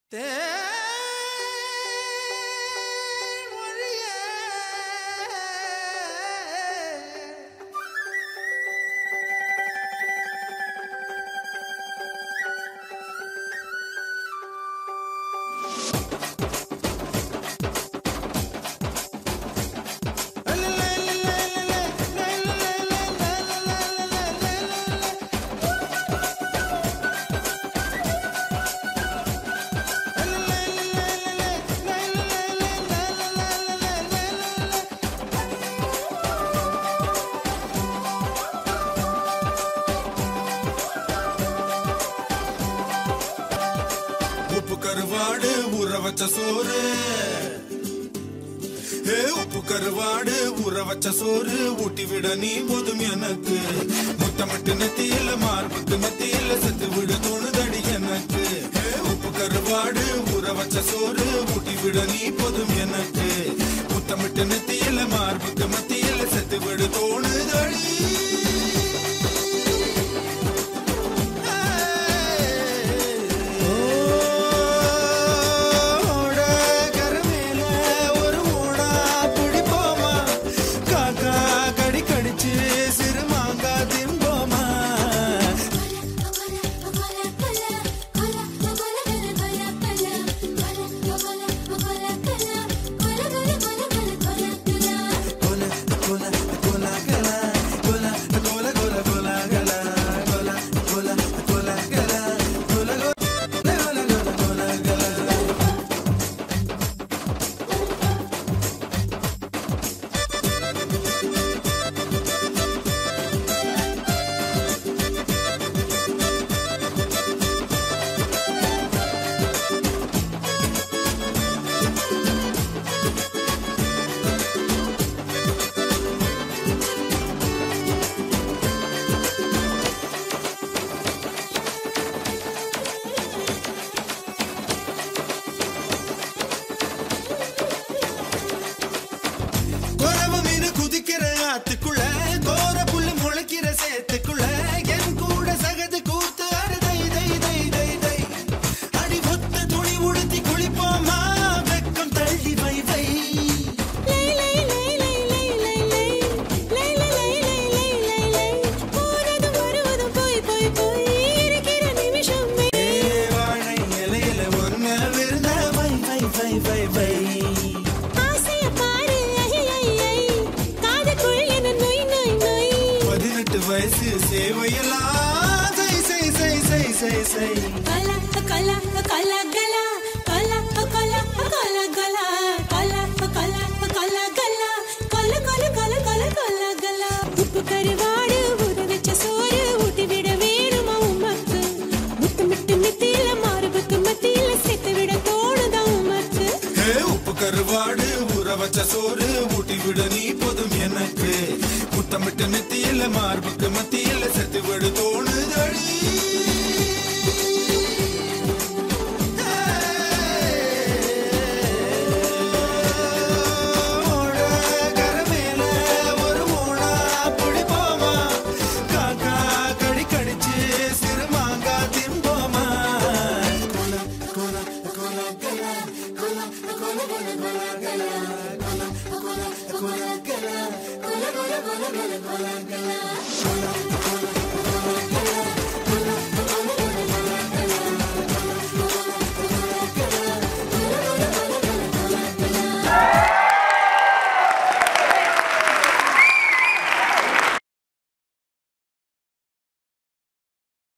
உப்பு கருவாடு ஊற வச்ச சோறு உப்பு கருவாடு ஊற வச்ச சோறு ஊட்டி விட நீ போதும் எனக்கு முத்தமிட்டு நெத்தியில மார்புக்கு மத்தியில செத்து விட தோணுதடி எனக்கு உப்பு கருவாடு ஊற வச்ச சோறு ஊட்டி விட நீ போதும் எனக்கு முத்தமிட்டு நெத்தியில மார்புக்கு மத்தியில செத்து விட தோணுதடி ஆத்துக்குள்ள கோர புல்லு முளைக்கிற சேத்துக்குள்ள என் கூட சகது கூத்து அறுதை தை தை தை தை அடி ஒத்த துணி உடுத்தி குளிப்போமா வெக்கம் தள்ளி வை வை லை லை லை லை லை லை லை லை லை லை லை லை லை போறதும் வருவதும் போய் போய் போய் இருக்கிற நிமிஷம் வாழை இலையில ஒரு நாள் விருந்த வை வை வை வை வை வயசு சேவையெல்லாம் சை சை சை சை சை சை கல கல கல கல கல கல கல கல கல கல கல கல கல கல கல கல கல கல உப்பு கருவாடு ஊற வச்ச சோறு ஊட்டி விட வேணுமா உமக்கு முத்து நெத்தியில மார்புக்கு மத்தியில சேர்த்து விட தோணுதா உமக்கு உப்பு கருவாடு ஊற வச்ச சோறு ஊட்டி விட